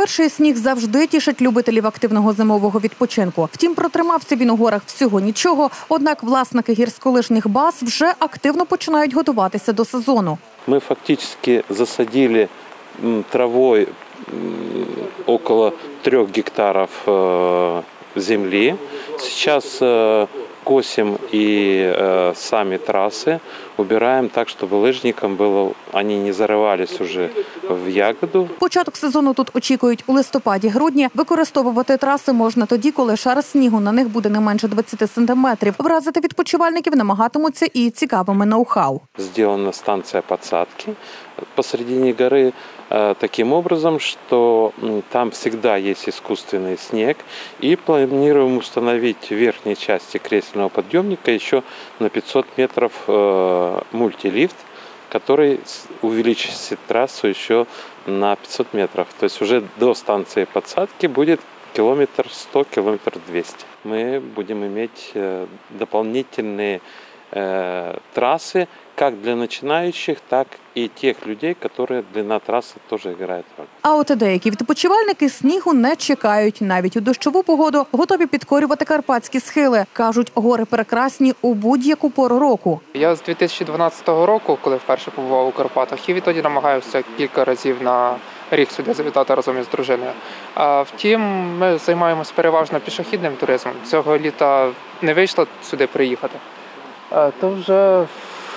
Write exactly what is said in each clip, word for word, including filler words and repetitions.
Перший сніг завжди тішить любителів активного зимового відпочинку. Втім, протримався він у горах всього нічого, однак власники гірськолижних баз вже активно починають готуватися до сезону. Ми фактично засадили травою около трьох гектарів землі. Зараз косим и э, сами трассы, убираем так, чтобы лыжникам было, они не зарывались уже в ягоду. Початок сезону тут очікують у листопаді-грудні. Використовувати траси можна тоді, коли шар снігу на них буде не менше двадцяти сантиметрів. Вразити відпочивальників намагатимуться і цікавими ноу-хау. Сделана станция подсадки посредине горы э, таким образом, что э, там всегда есть искусственный снег. И планируем установить в верхней части кресельного подъемника еще на пятьсот метров э, мультилифт, который увеличит трассу еще на пятьсот метров. То есть уже до станции подсадки будет километр сто, километр двести. Мы будем иметь э, дополнительные э, трассы, как для начинающих, так і тих людей, які длина траси теж грають роль. А от деякі відпочивальники снігу не чекають. Навіть у дощову погоду готові підкорювати карпатські схили. Кажуть, гори прекрасні у будь-яку пору року. Я з дві тисячі дванадцятого року, коли вперше побував у Карпатах, і відтоді намагаюся кілька разів на рік сюди завітати разом із дружиною. А втім, ми займаємося переважно пішохідним туризмом. Цього літа не вийшло сюди приїхати. А то вже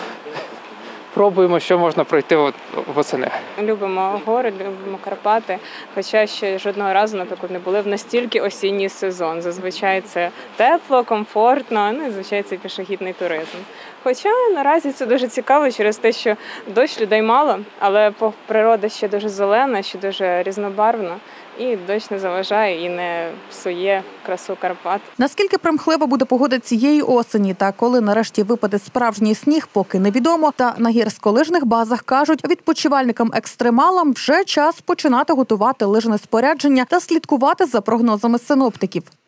пробуємо, що можна пройти восени. Любимо гори, любимо Карпати, хоча ще жодного разу, наприклад, не були в настільки осінній сезон. Зазвичай це тепло, комфортно, ну і, звичайно, це пішохідний туризм. Хоча наразі це дуже цікаво через те, що дощ людей мало, але природа ще дуже зелена, ще дуже різнобарвна. І дощ не заважає і не псує красу Карпат. Наскільки примхлива буде погода цієї осені та коли нарешті випаде справжній сніг, поки невідомо. Та на гірськолижних базах кажуть, відпочивальникам-екстремалам вже час починати готувати лижне спорядження та слідкувати за прогнозами синоптиків.